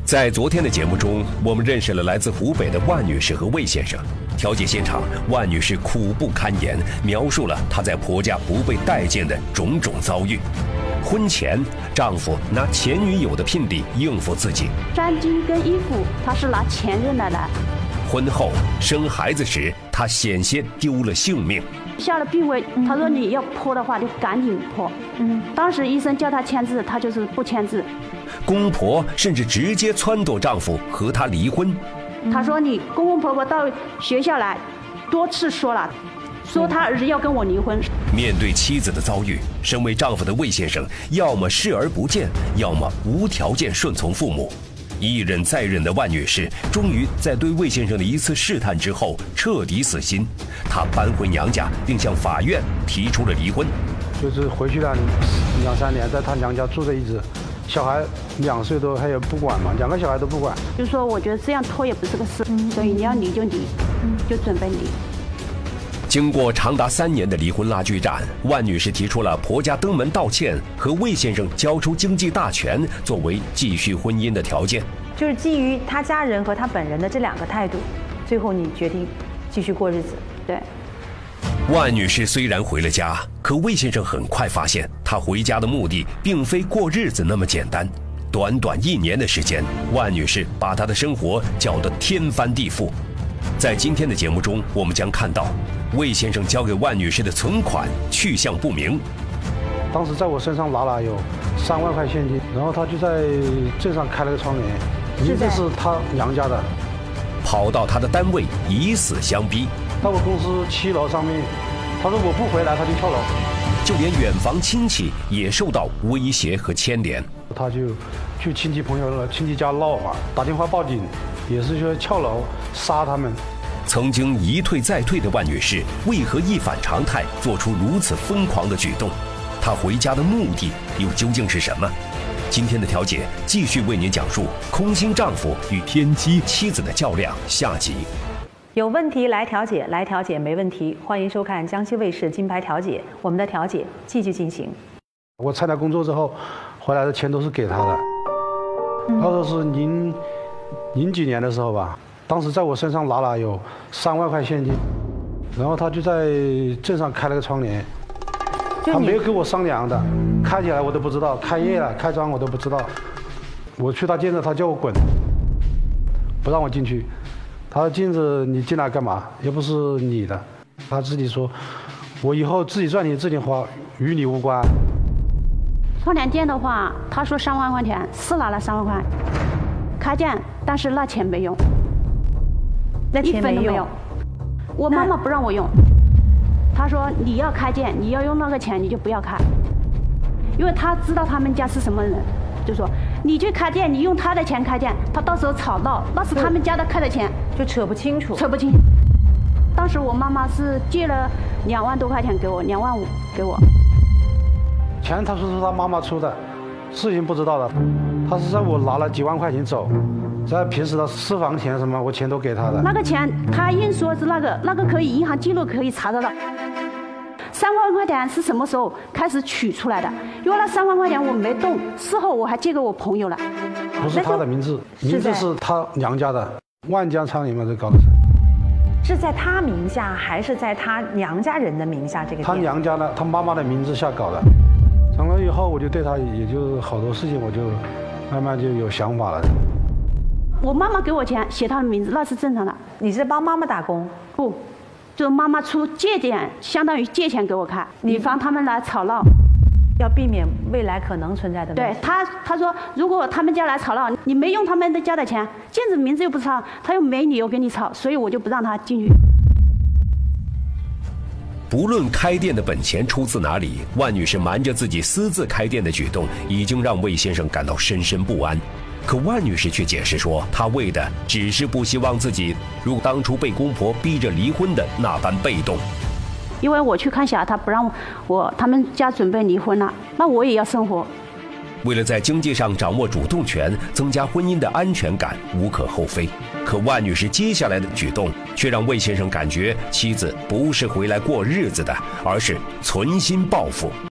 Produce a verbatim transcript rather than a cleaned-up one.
在昨天的节目中，我们认识了来自湖北的万女士和魏先生。调解现场，万女士苦不堪言，描述了她在婆家不被待见的种种遭遇。婚前，丈夫拿前女友的聘礼应付自己； 纱巾跟衣服，他是拿前任的来。 婚后生孩子时，她险些丢了性命。 下了病危，他说你要剖的话就赶紧剖。嗯，当时医生叫他签字，他就是不签字。 公婆甚至直接撺掇丈夫和她离婚。 他说你公公婆婆到学校来，多次说了，说他儿子要跟我离婚。 面对妻子的遭遇，身为丈夫的魏先生，要么视而不见，要么无条件顺从父母。一忍再忍的万女士，终于在对魏先生的一次试探之后彻底死心。她搬回娘家，并向法院提出了离婚。 就是回去了两三年，在她娘家住着一直，小孩两岁多，她也不管嘛，两个小孩都不管。 就说我觉得这样拖也不是个事，嗯、所以你要离就离，嗯、就准备离。 经过长达三年的离婚拉锯战，万女士提出了婆家登门道歉和魏先生交出经济大权作为继续婚姻的条件。 就是基于他家人和他本人的这两个态度，最后你决定继续过日子。 对。 万女士虽然回了家，可魏先生很快发现，她回家的目的并非过日子那么简单。短短一年的时间，万女士把她的生活搅得天翻地覆。在今天的节目中，我们将看到魏先生交给万女士的存款去向不明。 当时在我身上拿了有三万块现金，然后他就在镇上开了个窗帘，名字是他娘家的。 跑到他的单位以死相逼， 到我公司七楼上面，他说我不回来他就跳楼。 就连远房亲戚也受到威胁和牵连。 他就去亲戚朋友了亲戚家闹嘛，打电话报警，也是说跳楼杀他们。 曾经一退再退的万女士，为何一反常态，做出如此疯狂的举动？她回家的目的又究竟是什么？今天的调解继续为您讲述空心丈夫与天机妻子的较量下集。 有问题来调解，来调解没问题。欢迎收看江西卫视金牌调解，我们的调解继续进行。 我参加工作之后，回来的钱都是给他的。他说是零零几年的时候吧，当时在我身上拿了有三万块现金，然后他就在镇上开了个窗帘，他没有跟我商量的，开起来我都不知道，开业了开张我都不知道。我去他店子，他叫我滚，不让我进去。他说镜子你进来干嘛？又不是你的。他自己说，我以后自己赚钱自己花，与你无关。 窗帘店的话，他说三万块钱，是拿了三万块，开店，但是那钱没用， 那钱没用。 没有。我妈妈不让我用，她说你要开店，你要用那个钱，你就不要开，因为她知道他们家是什么人。就说你去开店，你用他的钱开店，他到时候吵闹，那是他们家的开的钱， 就扯不清楚。 扯不清。当时我妈妈是借了两万多块钱给我，两万五给我。 钱他说是他妈妈出的，事情不知道的。他是在我拿了几万块钱走，在平时的私房钱什么，我钱都给他的。 那个钱他硬说是那个，那个可以银行记录可以查得到。三万块钱是什么时候开始取出来的？因为那三万块钱我没动，事后我还借给我朋友了。 不是他的名字，名字是他娘家的，万家昌林嘛，这搞的是。是在他名下还是在他娘家人的名下？这个他娘家的，他妈妈的名字下搞的。从那以后，我就对他也就好多事情，我就慢慢就有想法了。 我妈妈给我钱写他的名字，那是正常的。 你是帮妈妈打工？ 不。就妈妈出借点，相当于借钱给我开，以防他们来吵闹， 要避免未来可能存在的问题。 对他，他说如果他们家来吵闹，你没用他们的家的钱，镜子名字又不是他，他又没理由跟你吵，所以我就不让他进去。 不论开店的本钱出自哪里，万女士瞒着自己私自开店的举动，已经让魏先生感到深深不安。可万女士却解释说，她为的只是不希望自己如当初被公婆逼着离婚的那般被动。 因为我去看小孩，他不让我，他们家准备离婚了，那我也要生活。 为了在经济上掌握主动权，增加婚姻的安全感，无可厚非。可万女士接下来的举动，却让魏先生感觉妻子不是回来过日子的，而是存心报复。